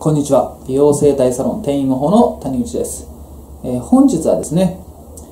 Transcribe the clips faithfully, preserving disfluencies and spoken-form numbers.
こんにちは。美容整体サロン店員模倣の谷口です。えー、本日はですね、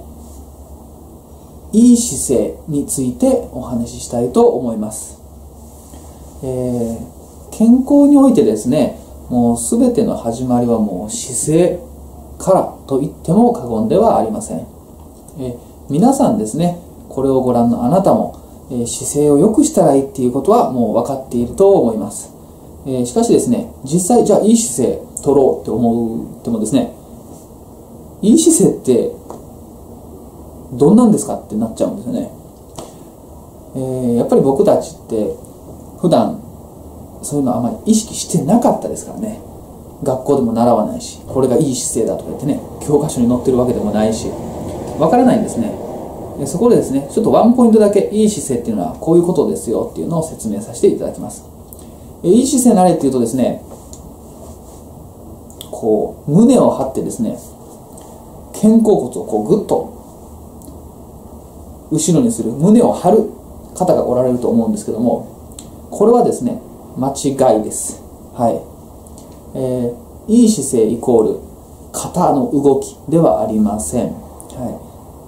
いい姿勢についてお話ししたいと思います。えー、健康においてですね、もうすべての始まりはもう姿勢からと言っても過言ではありません。えー、皆さんですね、これをご覧のあなたも、えー、姿勢を良くしたらいいっていうことはもう分かっていると思います。えー、しかしですね、実際じゃあいい姿勢取ろうって思ってもですね、いい姿勢ってどんなんですかってなっちゃうんですよね。えー、やっぱり僕たちって普段そういうのあまり意識してなかったですからね。学校でも習わないし、これがいい姿勢だとか言ってね、教科書に載ってるわけでもないし、わからないんですね。そこでですね、ちょっとワンポイントだけいい姿勢っていうのはこういうことですよっていうのを説明させていただきます。いい姿勢になれっていうとですね、こう胸を張ってですね、肩甲骨をこうグッと後ろにする、胸を張る方がおられると思うんですけども、これはですね、間違いです。はい。えー、いい姿勢イコール肩の動きではありません。はい。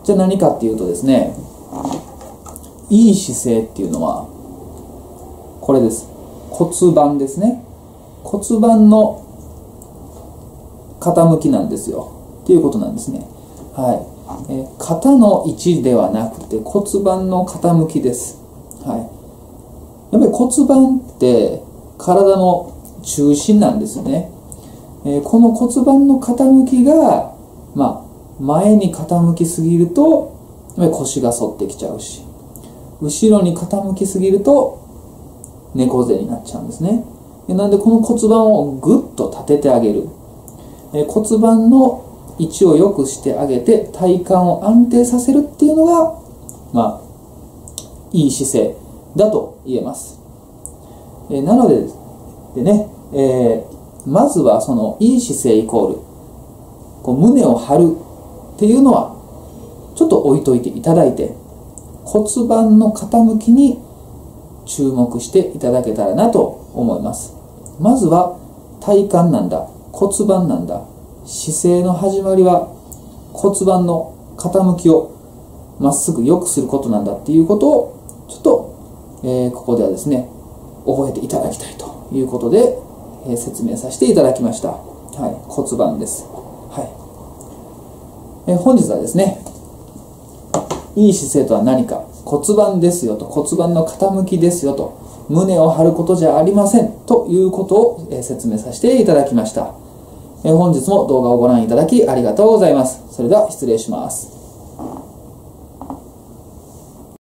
じゃあ何かっていうとですね、いい姿勢っていうのはこれです。骨盤ですね。骨盤の傾きなんですよっていうことなんですね。はい。え肩の位置ではなくて骨盤の傾きです。はい。やっぱり骨盤って体の中心なんですね。えー、この骨盤の傾きが、まあ、前に傾きすぎるとやっぱり腰が反ってきちゃうし、後ろに傾きすぎると猫背になっちゃうんですね。なのでこの骨盤をぐっと立ててあげる。え骨盤の位置を良くしてあげて体幹を安定させるっていうのが、まあ、いい姿勢だと言えます。えなので、でね、えー、まずはそのいい姿勢イコールこう胸を張るっていうのはちょっと置いといていただいて、骨盤の傾きに注目していただけたらなと思います。まずは体幹なんだ、骨盤なんだ、姿勢の始まりは骨盤の傾きをまっすぐ良くすることなんだっていうことをちょっと、えー、ここではですね覚えていただきたいということで、えー、説明させていただきました。はい、骨盤です。はい。えー、本日はですね、いい姿勢とは何か、骨盤ですよと、骨盤の傾きですよと、胸を張ることじゃありませんということを、えー、説明させていただきました。えー、本日も動画をご覧いただきありがとうございます。それでは失礼します。